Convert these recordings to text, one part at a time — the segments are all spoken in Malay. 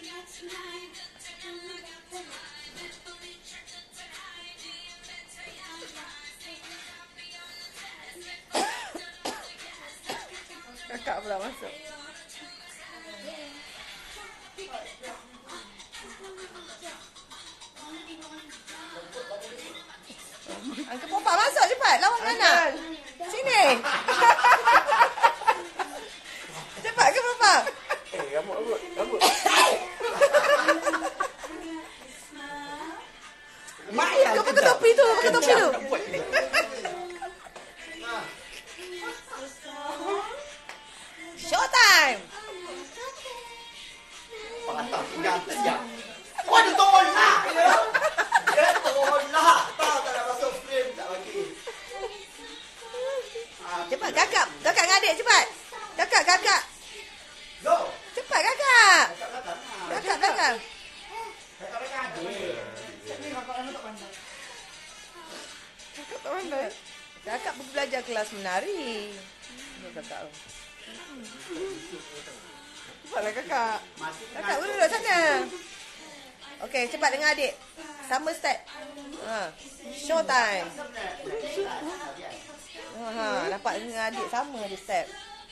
Kakak pula masuk. Angkat Popak masuk cepat. Lawan anak. Sini. Cepat ke Popak? Rambut. Kau pakai topi tu. Showtime. Patah tinggal sejak. Kau ada tolak ya. Dia tolak. Tahu tak nak masuk frame tak bagi. Cepat kakak dengan adik cepat. Kakak. Go. Cepat kakak. Kakak. Kakak. Kakak tak pandai. Kakak pergi belajar kelas menari. Kakak. Cepatlah kakak. Kakak duduk sana. Okey, cepat dengan adik. Sama step. Showtime. Nampak dengan adik sama dia step.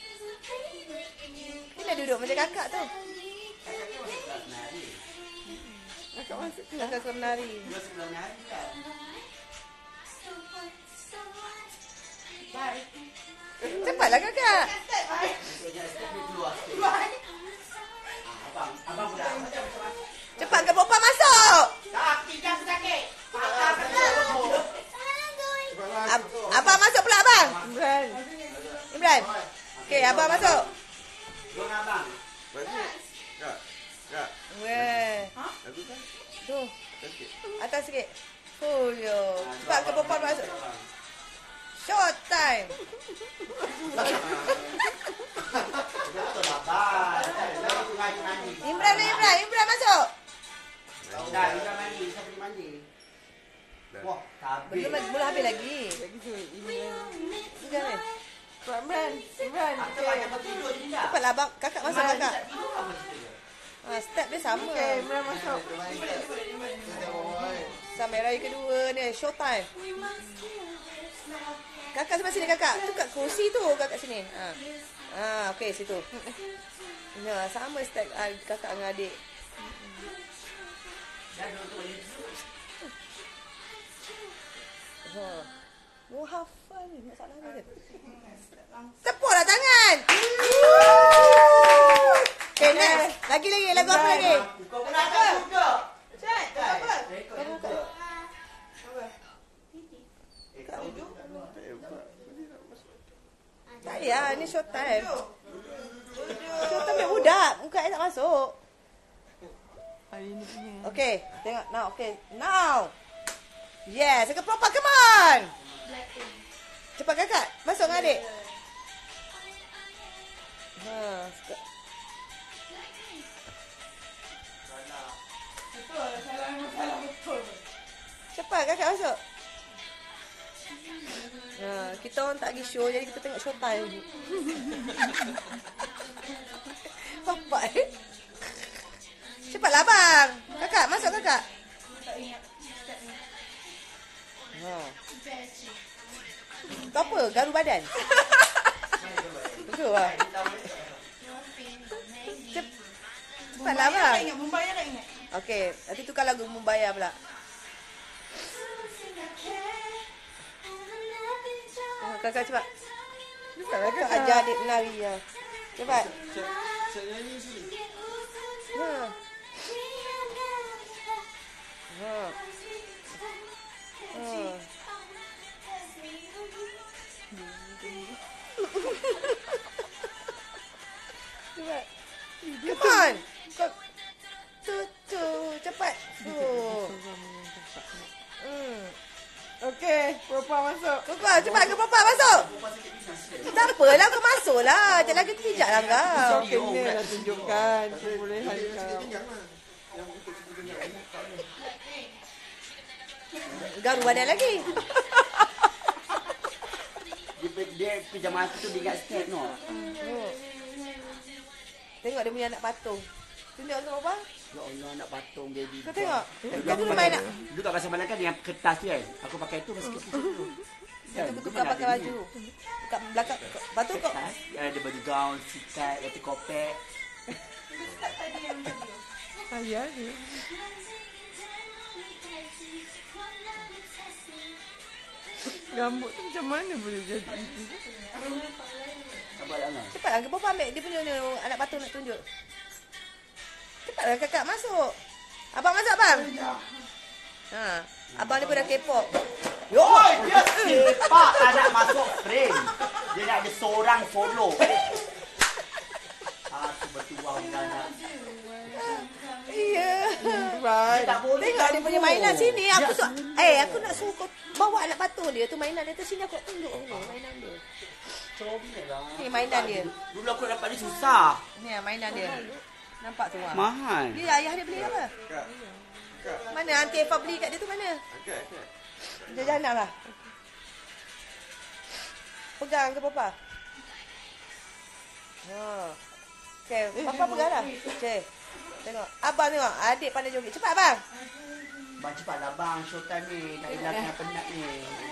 Kena duduk macam kakak tu. Kakak masuk kelas. Kakak menari. Cepatlah kakak. Cepat ke Popak masuk. Abang masuk pula abang. Imran. Okey, abang masuk. Weh. Tu. Atas sikit. Yo. Cepat ke Popak masuk. Showtime. Imran masuk. Dah, Imran mandi. Saya pergi mandi. Wah, habis. Belum habis lagi. Sudah ni. Imran. Cepatlah abang. Kakak masuk kakak. Step dia sama. Okey, Imran masuk. Sampai raya kedua ni. Showtime. Kakak sebelah sini kakak. Tu kat kursi tu kakak sini. Okey situ. Sama step kakak dengan adik. Mu hafal ni masalahnya dia. Tepuklah tangan. Okay, next. Lagi lagu apa lagi? Kau pernah tak juga? Cek, apa? Tak payah, ni showtime. Showtime dia budak, muka saya tak masuk. Okay, tengok now. Okay, now. Yes, ke Popak, come on. Cepat kakak, masuk dengan adik. Cepat kakak masuk. Kita orang tak pergi show, jadi kita tengok showtime. Popak Cepatlah abang. Kakak, masuk kakak. Kau apa? Garu badan? Betul lah. Cepatlah abang. Membayar tak ingat? Okey, nanti tukar lagu membayar pula. Kakak cepat. Kakak ajar adik menari ya. Cepat. Saya nyanyi sini. Cepat. Come on. Cepat. Okey, Popak masuk. Popak, cepat ke Popak masuk. Tak apalah, kau masuklah. Jangan lagi pijaklah kau. Kau kena nak tunjukkan kebolehan kau. Garu badan lagi. Dia pijama tu dia ingat step no. Tengok dia punya anak patung. Tunjuk dengan Papa. Ya Allah, nak patung baby. Kau tengok. Dulu Kau aku dulu pakai- main nak. Dulu kat pasar malam kan yang kertas tu kan. Aku pakai tu masa kecil tu. Kita tukar pakai baju. Kat belakang. Lepas tu kau. Kertas, ada baju gaun, sikat, lepas kopek. Ayah dia. Rambut tu macam mana boleh jadi itu? Sabar lah. Cepatlah ke Papa ambil dia punya ni, anak patung nak tunjuk. Cepatlah kakak masuk. Abang masuk abang. Ha, abang ni pun dah K-pop. Yo, dia sepak tak nak masuk frame. Dia nak ada seorang follow. Aku bertuang dah nak. Iya. Right. Tak boleh Tengok dia punya mainan sini. Aku aku nak suruh kau bawa anak patung dia tu mainan dia tu sini aku nak tunjuk ni mainan dia. Comel lah. Ni mainan dia. Dulu aku dapat ni susah. Ni mainan dia. Nampak tu ah. Mahal. Dia ayah dia beli apa? Mana Aunty Eva beli kat dia tu mana? Dia jangan lah. Pegang ke Papa? Ha. Okey, Papa pegang dah. Okey. Tengok. Abang tengok. Adik pandai joget. Cepat abang. Bang cepatlah bang, showtime ni. Tak hilang yang penat ni.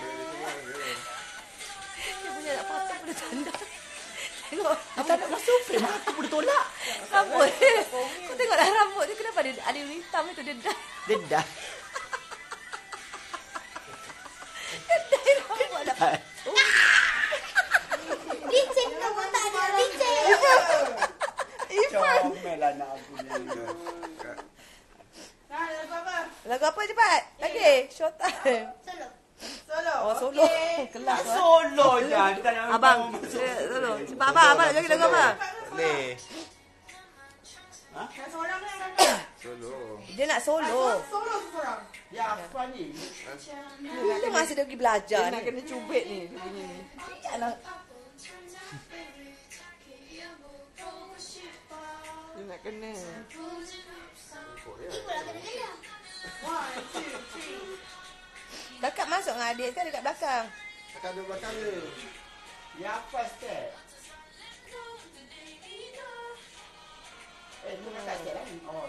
Dia punya nak patung pada tanda. Tengok. Apa nak masuk frame? Aku boleh tolak. Rambut. Kau tengoklah rambut dia kenapa ada hitam itu dia dah. Dia dah. Dah rambut dah. Licin kau tak ada licin. Comel lah anak aku ni. Lagu apa cepat? Lagi. Showtime. Solo. Oh solo. Kelas lah. Solo je. Kita nak Abang. Solo. Sebab abang lagi lagu apa? Boleh. Seorang ni kakak. Solo. Dia nak solo. Solo seorang. Ya, apa ni? Dia masih dia pergi belajar Dia nak ni. kena cubit ni. Dia punya ni. Janganlah. Dia nak kena. Kakak masuk dengan adik kan dekat belakang. Akan ada belakang dia. Ya, apa step? Lu nak kat step lah. Oh.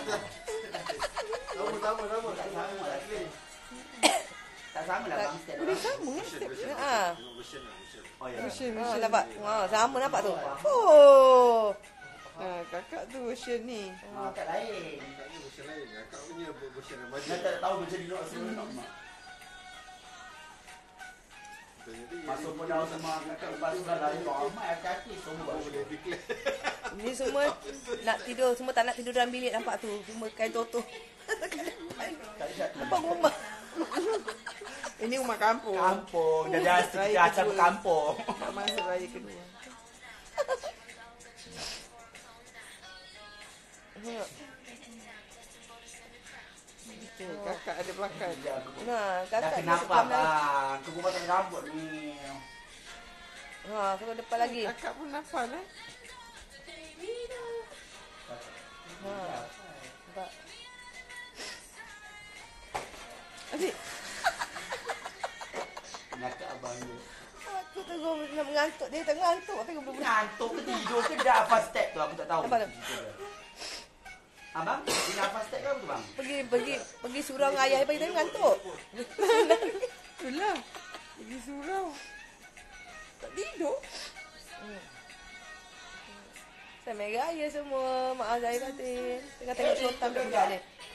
Sama. Tak sama lah. Tak sama lah bang step. Boleh sama. Ha. Version lah. Version. Oh ya. Version, Ha, version. nampak. Ha, sama nampak tu. Oh. Ha, kakak tu version ni. Tak lain. Tak ada version lain. Kakak punya version remaja. Dia tak tahu macam dia nak semua nak mak. Jadi Masuk pun dah semua kakak lepas sudah lari kau amat hati semua baru boleh declare. Ni semua nak tidur, semua tak nak tidur dalam bilik nampak tu. Semua kain totoh. Nampak rumah. Ini rumah kampung. kampung dah dah Raya kita acara kedua. kampung. Tak masuk raya kedua. Tengok. Okay, kakak ada plakat. Nah, Dah kakak kenapa sebelah mana? bang? Kau potong rambut ni. Ha, kau depan lagi. Kakak pun hafal eh. Ha. Nampak. Adik. Nakak abang ni. Aku tengok nak mengantuk. Dia tengah ngantuk. Apa yang berbunyi? Ngantuk ke tidur ke dah hafal step tu aku tak tahu. Apa tu? Abang, dia dah hafal step ke apa tu bang? Pergi surau dengan ayah pagi tadi mengantuk. Itulah. Pergi surau. Tak tidur. Sampai raya semua. Mak Azhar batin. Tengah tengok showtime dah budak ni.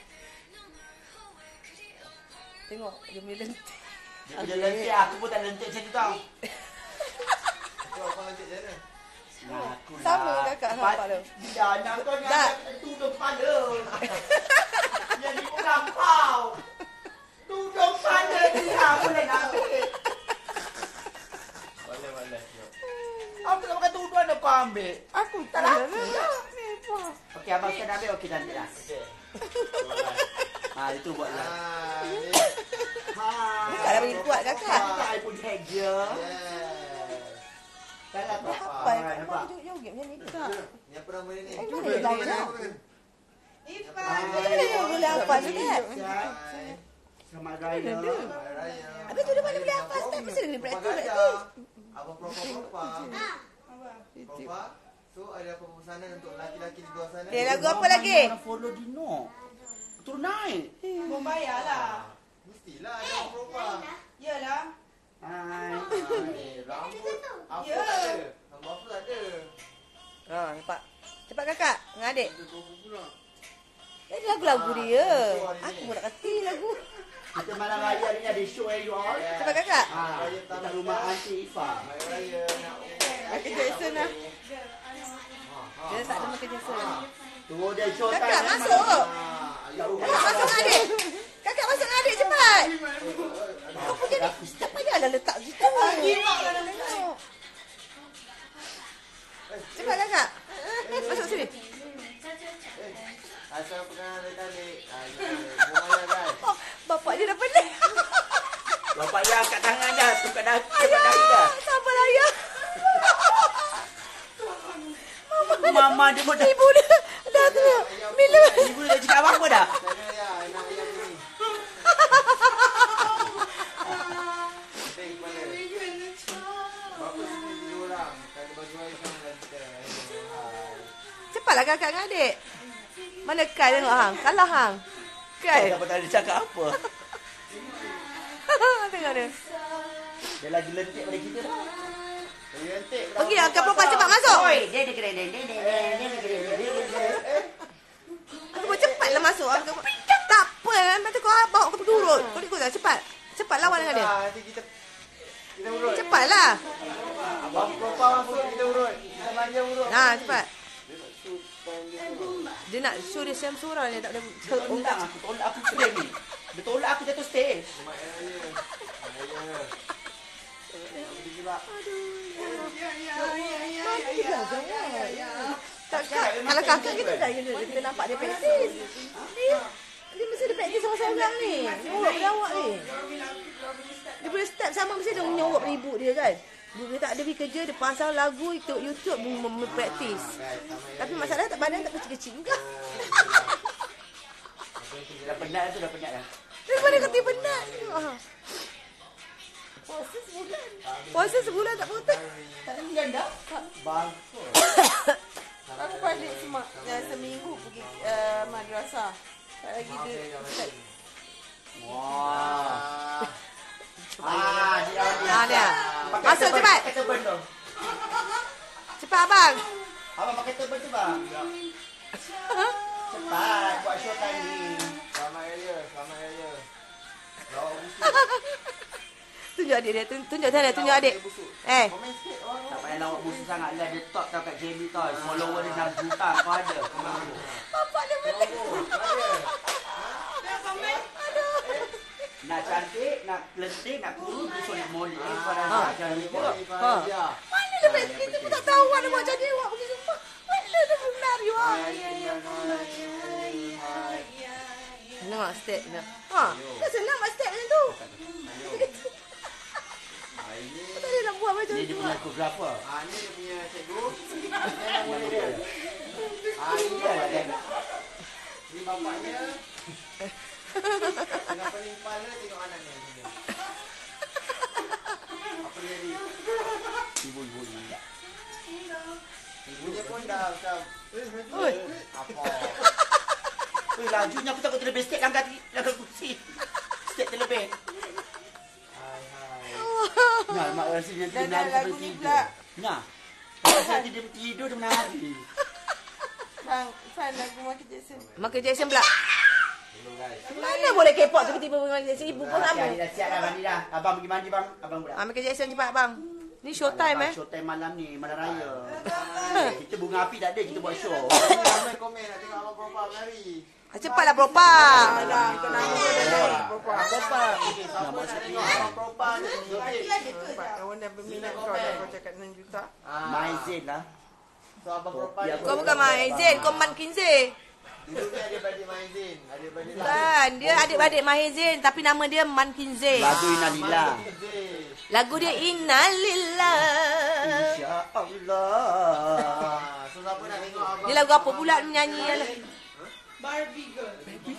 Tengok. Dia punya lentik. Dia punya lentik, aku pun tak lentik macam tu tau. Kau apa lanjut macam mana? Nah, aku Sama lah. kakak nampak tu. Dah, nak kau ni Dah. ada tudung kepala. Yang ni pun lampau. Tudung kepala ni lah, boleh nak ambil. Boleh. Apa nak pakai tudung ada kau ambil? Aku Tak tak laku lah. Ni apa? Okey, abang saya dah ambil. Okey, cantik lah. Ha, itu buatlah. Ni. Kakak dah bagi kuat kakak. Saya pun hack je. Dah lah tu. Apa yang kau buat joget macam ni? Tak. Ni apa nama dia ni? Eh, Cuba, boleh cuba, lain lah. cuba. Macam mana yang boleh hafal step? Selamat Raya. Hari Raya. Habis tu dia mana boleh hafal step? Mesti dia Propa praktis. gajah. Apa propa? Itu. Propa? So ada apa pesanan untuk lelaki-lelaki di luar sana? Okay, lagu apa lagi? Orang follow Dino. Turun naik. Membayar lah. Mestilah ada orang perempuan. Yalah. Hai. Rambut apa Ya. tak ada? Rambut apa tak ada? Ha, nampak. Cepat kakak dengan adik. Ada berapa pula? Ini lagu-lagu dia. Aku pun nak kata lagu. Kita malam raya ni ada show you all. Cepat kakak. Dekat rumah Aunty Ifa. Hari raya nak Michael Jackson lah. Dia tak ada Michael Jackson. Tu dia show time. Kakak masuk. Kat rumah Kakak masuk dengan adik. Kakak masuk dengan adik cepat. Kau pergi ni. Tak payahlah letak gitu. Tengok. Cepat kakak. Masuk sini. asal pegang adik-adik. Buaya kan. Oh, bapak dia dah pening. Bapak dia angkat tangan dah. Tukar dahi dah. Sabar ayah. Mama dia pun dah. Ibu dia dah tu. Bila. Ibu dia dah cakap apa dah? Sana ya, anak ayam ni. Penting kepala. Bapa sini dua orang. Kalau baju ayam sama dengan kita. Cepatlah kakak dengan adik. Mana Kai tengok hang? Kalah hang. Kai. Tak ada cakap apa. Tengok dia. Dia lagi lentik pada kita dah. Pergi angkat perempuan cepat masuk. Oi, dia kena. Aku pun cepatlah masuk. Aku tak apa. Macam kau bawa aku pergi urut. Kau ikut dah cepat. Cepat lawan dengan dia. Nanti kita urut. Cepatlah. Abang perempuan masuk kita urut. Kita manja urut. Nah, cepat. Dia nak show dia siam surau ni tak boleh. Tolak aku stage ni. Dia tolak aku jatuh stage. Mak ayah. Kalau kakak kita dah kita nampak dia praktis. Dia mesti ada praktis seorang-seorang ni. Nyurup pada awak ni. Dia boleh step sama mesti dia menyurup pada ibu dia kan. Dia tak ada pergi kerja, dia pasang lagu, ikut YouTube, praktis. Tapi masalah tak badan tak kecil-kecil enggak. Dah penat tu, dah penat dah. Daripada kata penat. Puasa sebulan tak potong. Tak ada bulan dah. Bagus. Aku balik seminggu pergi madrasah. Tak lagi dia start. Wah. Dia. Masuk cepat. Pakai turban tu. Cepat abang. Abang pakai turban tu bang. Cepat buat show time ni. Selamat raya. Lawa busuk. Tunjuk adik dia. Tunjuk sana, tunjuk adik. Komen sikit orang. Tak payah lawak busuk sangat lah. Dia top tau kat Jamie tau. Follower dia 6 juta. Kau ada. Bapak dia pelik. Nak cantik, nak lentik, nak kurus, besok nak molek. Kau dah jangan lupa. Mana dia pelik? Kita pun tak tahu mana buat jadi awak pergi jumpa. Mana dia menari awak? Tengok step dia. Kan senang buat step macam tu. Tak ada nak buat macam Ni tu. dia punya koreografer. Ni dia punya cikgu. Ini dia. Ni bapaknya. Tengah pening kepala tengok anaknya. Apa dia jadi? Ibu-ibu ni. Ibunya pun dah macam. Oi. Apa? Weh, lajunya aku takut terlebih step angkat kursi. Step terlebih. Hai. Nah, mak rasa dia Dan menari lagu seperti ni itu. pula. Nah. Rasa dia tidur dia menari. Bang, Fan lagu Michael Jackson. Michael Jackson pula. Hello guys. Mana boleh K-pop tiba-tiba Michael Jackson? Ibu pun sama. Dah siap dah mandi dah. Abang pergi mandi bang. Abang pula. Michael Jackson cepat bang. Ni showtime Showtime malam ni, malam raya. Kita bunga api tak ada, kita buat show. Ramai komen nak tengok abang perempuan menari. Cepatlah propang. Dah, kau nama dia dah naik. Bapak. Okey, siapa nak tengok abang perempuan ni? Kawan dah berminat kau dah kau cakap 6 juta. Maizin lah. So abang perempuan ni. Kau bukan Maizin, kau Man Kinze. Dulu ni adik-beradik Maizin. Adik-beradik Bukan, dia adik-beradik Mahizin tapi nama dia Man Kinze. Lagu Innalillah. Lagu dia Innalillah. InsyaAllah. So siapa nak tengok abang? Dia lagu apa pula menyanyi? Barbie girl.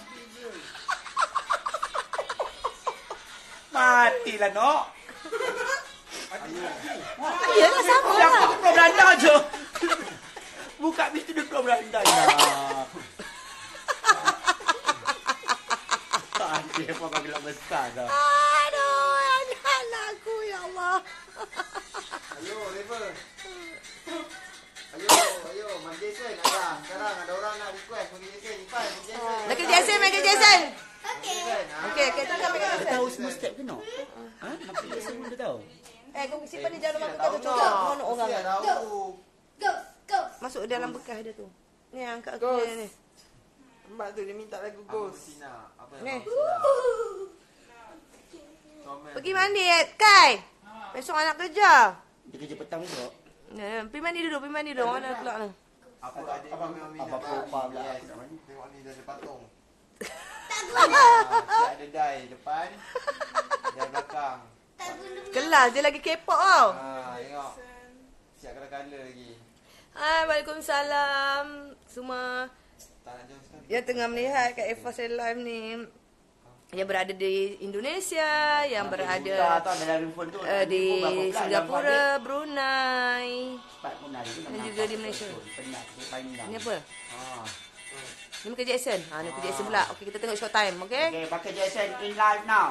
Matilah nok. Ya lah sama lah. Aku belanda je. Buka pintu duduk berandai lah. Dia apa bilang besar dah. Aduh, anak-anakku, ya Allah. Ayo, River. Ayo, Mak Jason ada. Sekarang ada orang nak request pergi Jason. Ipan, pergi Jason. Nak ke Jason, nak ke Jason. Okey. Okey, kita akan pergi Dia Jason. tahu semua step ke no? Ha? Nampak dia semua dia tahu. Kau simpan di dalam aku kata coba mana orang. Mesti ada tahu. Masuk dalam bekas dia tu. Ni angkat Ghost. aku ni. Mbak tu dia minta lagu Apa Ghost. Sina? Apa Ni. Comel. Pergi mandi, Kai. Besok anak kerja. Dia kerja petang besok. Pergi mandi dulu, Orang nak keluar ni. Apa adik Mami Apa propa pula Yes. aku nak mandi. Tengok ni dah ada patung. Siap ada dai depan. Dai belakang. Kelas dia lagi K-pop tau. Tengok. Siap kala-kala lagi. Hai, Waalaikumsalam. Semua Tak nak jauh sekali. yang tengah melihat kat Evos Live ni. Yang berada di Indonesia, yang berada Tahu dalam handphone tu. di Singapura, Brunei. Cepat pun hari tu. Dan juga di Malaysia. Penat, dia panjang. Ni apa? Ah. Ni Michael Jackson. Ni Michael Jackson pula. Okey, kita tengok Showtime, okey? Okay, pakai Jason in live now.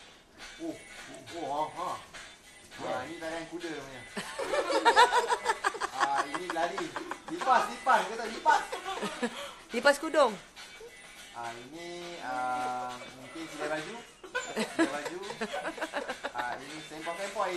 Ini tarian kuda punya. Ini lari. Lipas. Kata lipas. Lipas kudung. Ini mungkin sila baju. Ini sempoi.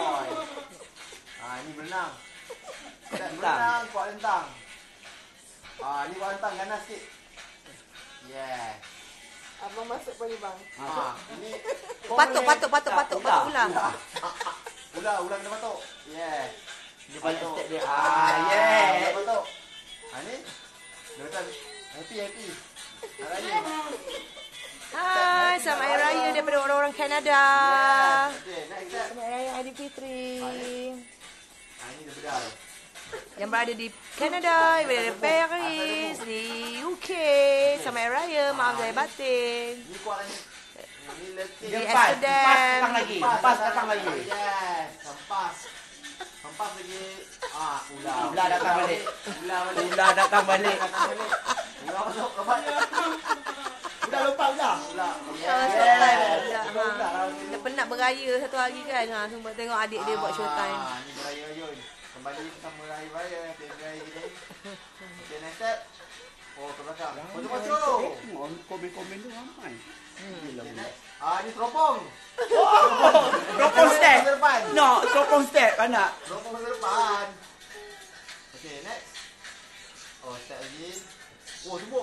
Ini berenang. Berenang, kuat lentang. Ini kuat lentang, ganas sikit. Yes. Abang masuk boleh bang. Ini Patuk ulang. ular kena patuk. Yes. Dia banyak Patuk. step dia. Ular Yeah. patuk. Ni. Dia macam happy. Raya. Hai, selamat Hari Raya daripada orang-orang Kanada. Okay, next step. Selamat Hari Raya Aidilfitri. Ini dia bedal. Yang berada di Kanada, yang berada di Paris, di UK. Selamat Hari Raya, maaf zahir batin. Ni kuat lagi. Ni letih. Di Empas Amsterdam. datang lagi. Empas datang lagi. Yes, hempas lagi. Ular datang balik. Ular balik. Ular datang balik. Ular masuk lepas. Udah lupa udah. Ular. Showtime pula. Ular. Dia penat beraya satu hari kan. Sempat tengok adik dia buat Showtime. Ni beraya Yun. Kembali bersama raya-raya. Raya kita. Okay, next step. Ke belakang. Pocong. Komen-komen tu ramai. Ni teropong. Teropong step. Ke depan. No, teropong step anak. Teropong ke depan. Okay, next. Step lagi. Tumbuk.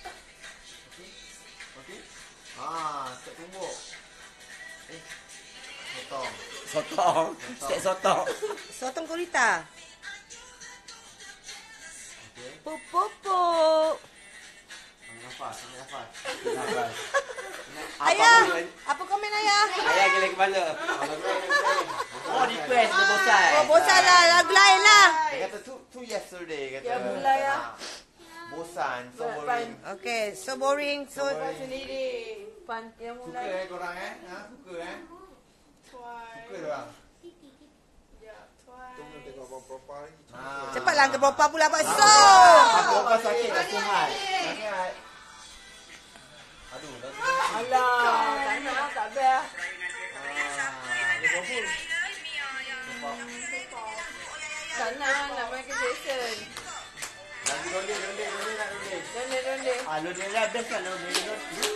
Okay. Step tumbuk. Potong. Sotong. Step sotong. Sotong gurita. Okay. Pupuk. Ambil nafas. Nafas. Ayah, apa komen ayah? Ayah gila kepala. Oh, request dia bosan. Oh, bosan lah. Lagu lain lah. Dia kata tu yesterday kata. Ya, mulai lah. Bosan, so boring. Okay, so boring. So Sendiri. Pan yang Suka mulai. korang Suka Twice. Suka dorang. Ya, twice. Tunggu tengok apa-apa lagi. cepatlah ke berapa pula Pak So. Apa sakit tak sihat. Sihat. Aduh, dah sihat. Alah, tak nak, tak best. Dia bohong. Tak nak Michael Jackson. Lagi ronde nak ronde. Ronde. Lo dia lah best kan lo dia.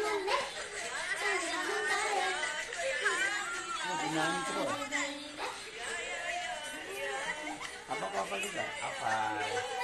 Nyanyi terus. Apa juga? Apa?